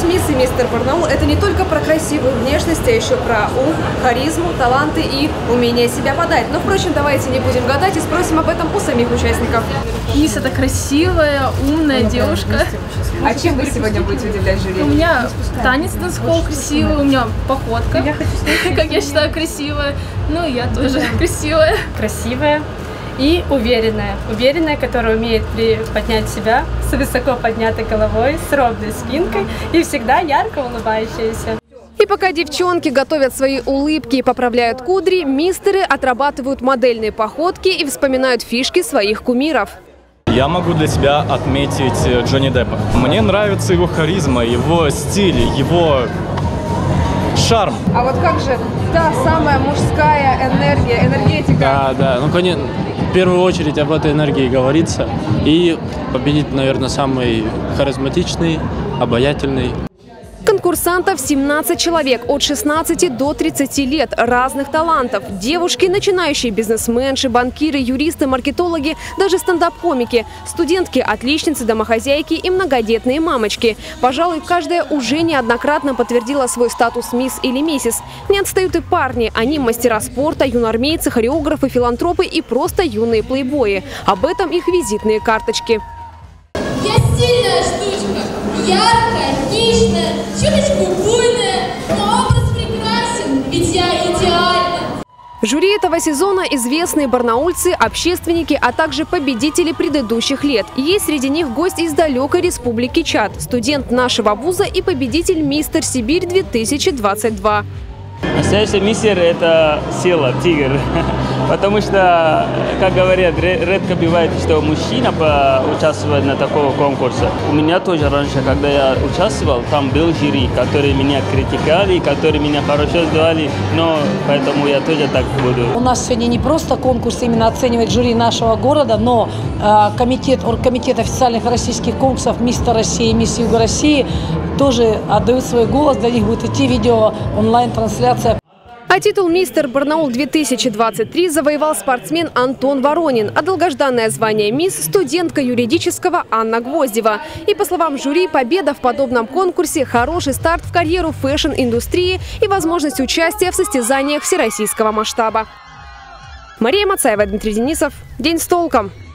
«Мисс» и «Мистер Барнаул» – это не только про красивую внешность, а еще про ум, харизму, таланты и умение себя подать. Но, впрочем, давайте не будем гадать и спросим об этом у самих участников. «Мисс» – это красивая, умная девушка. А чем вы сегодня будете удивлять жюри? У меня танец танцпол красивый, у меня походка, как я считаю, красивая. Ну и я тоже красивая. Красивая и уверенная. Уверенная, которая умеет поднять себя с высоко поднятой головой, с ровной спинкой и всегда ярко улыбающаяся. И пока девчонки готовят свои улыбки и поправляют кудри, мистеры отрабатывают модельные походки и вспоминают фишки своих кумиров. Я могу для себя отметить Джонни Деппа. Мне нравится его харизма, его стиль, его шарм. А вот как же та самая мужская энергия, энергетика? Да, ну, конечно, в первую очередь об этой энергии говорится. И победить, наверное, самый харизматичный, обаятельный. Конкурсантов 17 человек от 16 до 30 лет, разных талантов. Девушки, начинающие бизнесменши, банкиры, юристы, маркетологи, даже стендап-комики. Студентки, отличницы, домохозяйки и многодетные мамочки. Пожалуй, каждая уже неоднократно подтвердила свой статус «Мисс» или «Миссис». Не отстают и парни. Они мастера спорта, юноармейцы, хореографы, филантропы и просто юные плейбои. Об этом их визитные карточки. Я стильная штучка, яркая, хищная, чуточку буйная, но образ прекрасен, ведь я идеальна. В жюри этого сезона известные барнаульцы, общественники, а также победители предыдущих лет. Есть среди них гость из далекой республики Чад, студент нашего вуза и победитель «Мистер Сибирь-2022». Настоящий мистер – это сила, тигр. Потому что, как говорят, редко бывает, что мужчина участвует на таком конкурсе. У меня тоже раньше, когда я участвовал, там был жюри, которые меня критиковали, которые меня хорошо сделали, но поэтому я тоже так буду. У нас сегодня не просто конкурс именно оценивает жюри нашего города, но оргкомитет официальных российских конкурсов «Мистер России» и «Мисс Юга России» тоже отдают свой голос, для них будет идти видео онлайн-трансляция. А титул «Мистер Барнаул-2023» завоевал спортсмен Антон Воронин, а долгожданное звание «Мисс» – студентка юридического Анна Гвоздева. И по словам жюри, победа в подобном конкурсе – хороший старт в карьеру фэшн-индустрии и возможность участия в состязаниях всероссийского масштаба. Мария Мацаева, Дмитрий Денисов. День с толком.